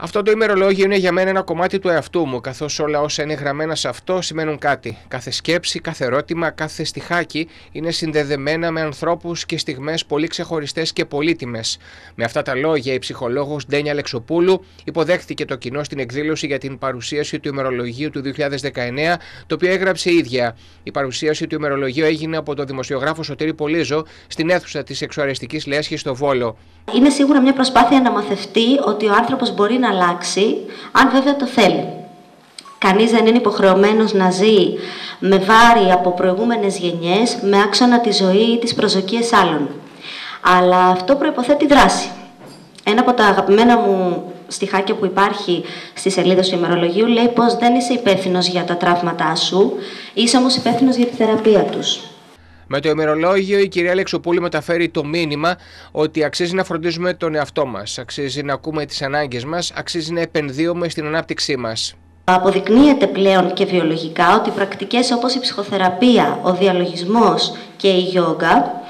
Αυτό το ημερολόγιο είναι για μένα ένα κομμάτι του εαυτού μου, καθώς όλα όσα είναι γραμμένα σε αυτό σημαίνουν κάτι. Κάθε σκέψη, κάθε ερώτημα, κάθε στιχάκι είναι συνδεδεμένα με ανθρώπους και στιγμές πολύ ξεχωριστές και πολύτιμες. Με αυτά τα λόγια, η ψυχολόγος Ντένια Αλεξοπούλου υποδέχθηκε το κοινό στην εκδήλωση για την παρουσίαση του ημερολογίου του 2019, το οποίο έγραψε η ίδια. Η παρουσίαση του ημερολογίου έγινε από τον δημοσιογράφο Σωτήρη Πολύζο στην αίθουσα της Σεξουαριστικής Λέσχης στο Βόλο. Είναι σίγουρα μια προσπάθεια να μαθευτεί ότι ο άνθρωπος μπορεί να αλλάξει, αν βέβαια το θέλει. Κανείς δεν είναι υποχρεωμένος να ζει με βάρη από προηγούμενες γενιές, με άξονα τη ζωή ή τις προσδοκίες άλλων. Αλλά αυτό προϋποθέτει δράση. Ένα από τα αγαπημένα μου στιχάκια που υπάρχει στη σελίδα του ημερολογίου λέει πως δεν είσαι υπεύθυνος για τα τραύματά σου, είσαι όμως υπεύθυνος για τη θεραπεία τους. Με το ημερολόγιο, η κυρία Αλεξοπούλου μεταφέρει το μήνυμα ότι αξίζει να φροντίζουμε τον εαυτό μας, αξίζει να ακούμε τις ανάγκες μας, αξίζει να επενδύουμε στην ανάπτυξή μας. Αποδεικνύεται πλέον και βιολογικά ότι πρακτικές όπως η ψυχοθεραπεία, ο διαλογισμός και η γιόγκα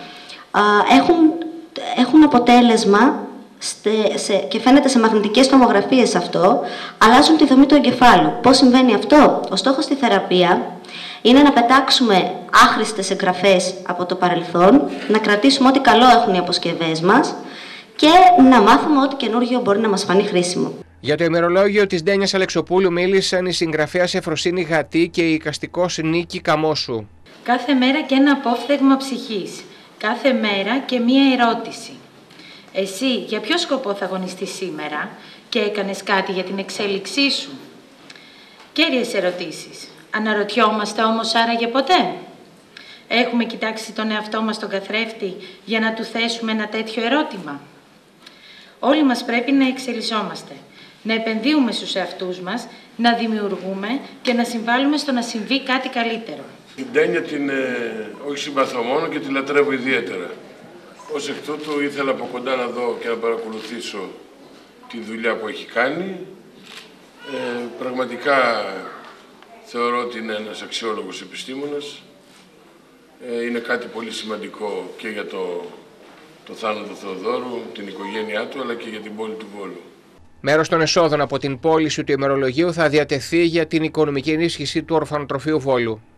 έχουν αποτέλεσμα και φαίνεται σε μαγνητικές τομογραφίες αυτό, αλλάζουν τη δομή του εγκεφάλου. Πώς συμβαίνει αυτό? Ο στόχος στη θεραπεία είναι να πετάξουμε άχρηστες εγγραφές από το παρελθόν, να κρατήσουμε ό,τι καλό έχουν οι αποσκευές μας και να μάθουμε ό,τι καινούργιο μπορεί να μας φανεί χρήσιμο. Για το ημερολόγιο της Ντένιας Αλεξοπούλου μίλησαν η συγγραφέας Εφροσύνη Γατή και η εικαστικός Νίκη Καμώσου. Κάθε μέρα και ένα απόφθεγμα ψυχής. Κάθε μέρα και μία ερώτηση. Εσύ για ποιο σκοπό θα αγωνιστείς σήμερα και έκανες κάτι για την εξέλιξή σου? Κέρυες ερωτήσεις. Αναρωτιόμαστε όμως άραγε ποτέ? Έχουμε κοιτάξει τον εαυτό μας στον καθρέφτη για να του θέσουμε ένα τέτοιο ερώτημα? Όλοι μας πρέπει να εξελισσόμαστε, να επενδύουμε στους εαυτούς μας, να δημιουργούμε και να συμβάλλουμε στο να συμβεί κάτι καλύτερο. Την Ντένια την όχι συμπαθώ μόνο και τη λατρεύω ιδιαίτερα. Ως εκ τούτου ήθελα από κοντά να δω και να παρακολουθήσω τη δουλειά που έχει κάνει. Πραγματικά θεωρώ ότι είναι ένας αξιόλογος επιστήμονας. Είναι κάτι πολύ σημαντικό και για το θάνατο του Θεοδόρου, την οικογένειά του, αλλά και για την πόλη του Βόλου. Μέρος των εσόδων από την πώληση του ημερολογίου θα διατεθεί για την οικονομική ενίσχυση του Ορφανοτροφείου Βόλου.